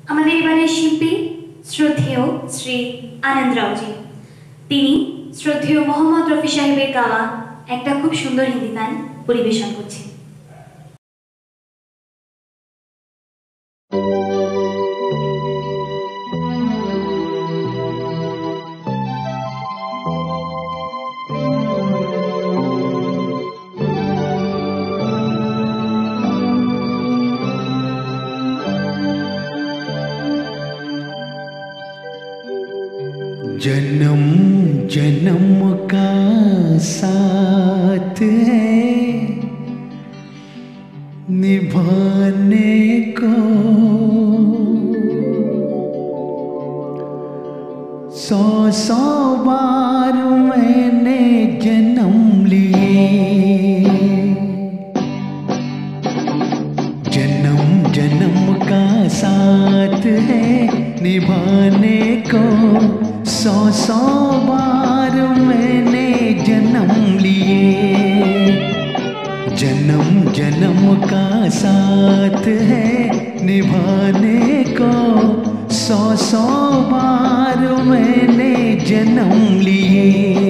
আমাদের এবারের শিল্পী শ্রদ্ধেয় শ্রী আনন্দ রাও জি। তিনি শ্রদ্ধেয় মোহাম্মদ রফি সাহেবের গাওয়া একটা খুব সুন্দর হিন্দি গান পরিবেশন করছেন। जन्म जन्म का साथ है निभाने को, 100 बार मैंने जन्म लिए। जन्म जन्म का साथ है निभाने को, 100 बार मैंने जन्म लिए। जन्म जन्म का साथ है निभाने को, 100 बार मैंने जन्म लिए।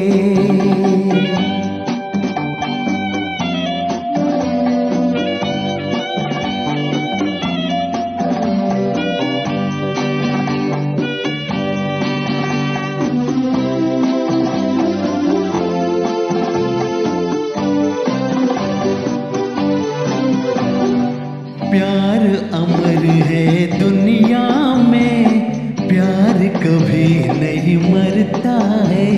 प्यार अमर है दुनिया में, प्यार कभी नहीं मरता है।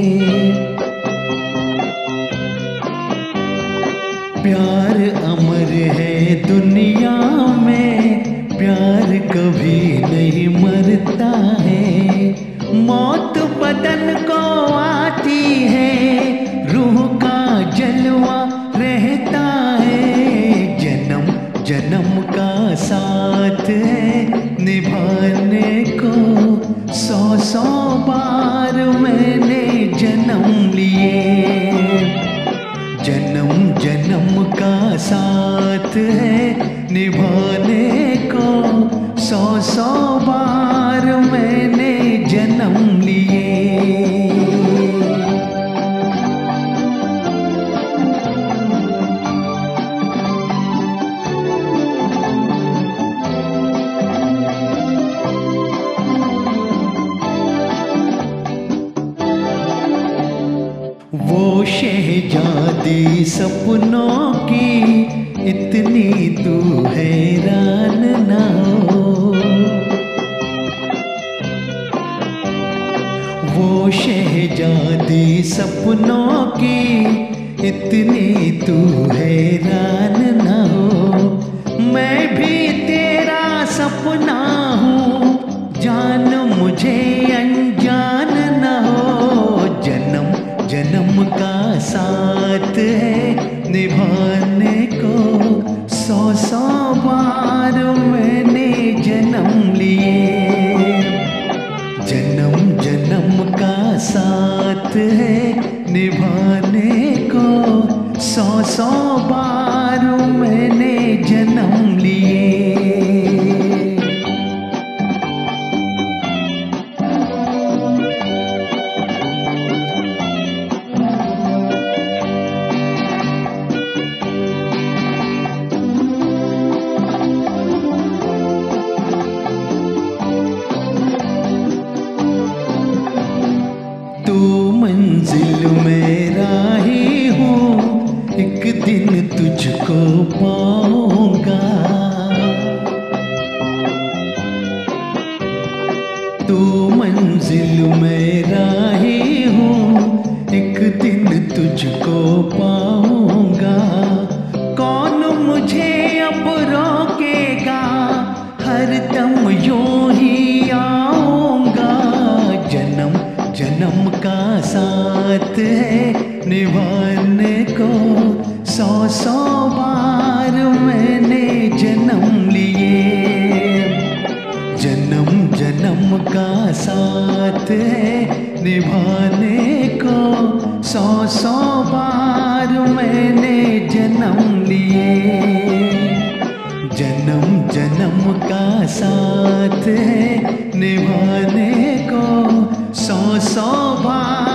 प्यार अमर है दुनिया में, प्यार कभी नहीं मरता है। मौत बदन को आती है, रूह का जलवा रहता है। जन्म जन्म का साथ है निभाने को, 100 बार मैंने जन्म लिए। जन्म जन्म का साथ है निभाने को, 100 बार मैंने जन्म लिए। वो शहजादी सपनों की इतनी तू हैरान ना हो। वो शहजादी सपनों की इतनी तू हैरान ना हो। मैं भी तेरा सपना हूँ, जान मुझे अनजान ना हो। जन्म जन्म का साथ है निभाने को, 100 बार मैंने जन्म लिए। जन्म जन्म का साथ है निभाने को, 100 बार मैंने जन्म लिए। तू मंजिल में राही हूँ, एक दिन तुझको पाऊंगा। तू मंजिल में राही हूँ, एक दिन तुझको पाऊंगा। कौन मुझे अब रोकेगा, हरदम यूं ही आऊंगा। जन्म जन्म का साथ है निभाने को, 100 बार मैंने जन्म लिए। जन्म जन्म का साथ है निभाने को, 100 बार मैंने जन्म लिए। जन्म जन्म का साथ है निभाने को 100 100 बार